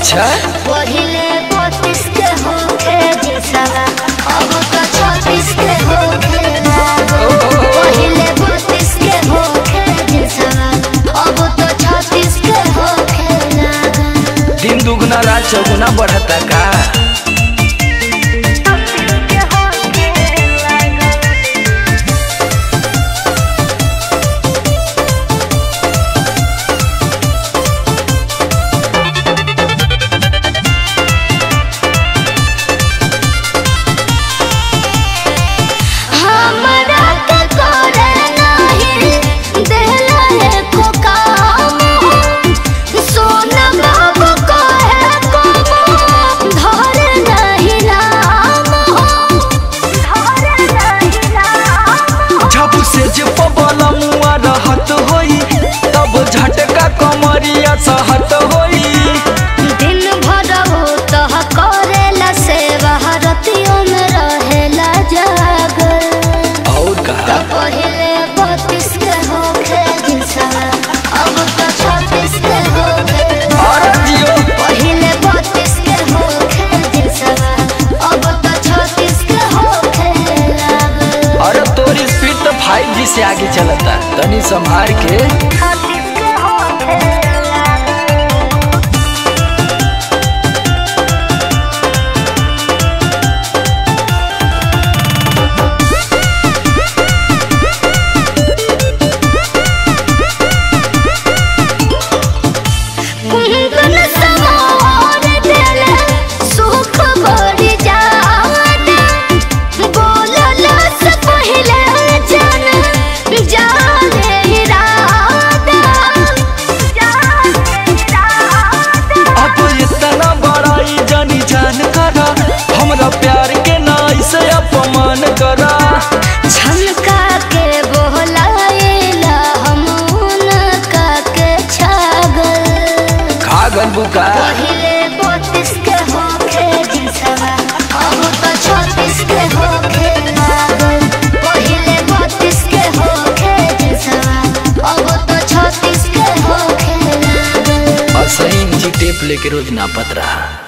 अच्छा पहिले 32 के होके जिसवा अब तो 36 के होके पहिले 32 के होके जिसवा अब तो 36 के होके दिन दुगुना रात चौगुना बढ़ता का। झटका कमरिया सहत होई दिन भर तो करेला सेवा रतियों में रहेला जागल और कहा पहिले 32 के होके जिसवा अब तो 36 के होके पहिले 32 के होके जिसवा अब तो 36 के होके लागल। अरे तोरी स्पीड तो 5G से आगे चलता तनी संभाल के। हमरा प्यार के नाई से अपमान करा झलका के बोलाएला हम उनका के छागल खागल बुका पहिले 32 के होके जिसवा अब तो 36 के होके लागल पहिले 32 के होके जिसवा अब तो 36 के होके लागल। असही टेप लेके रोज नापत रहा।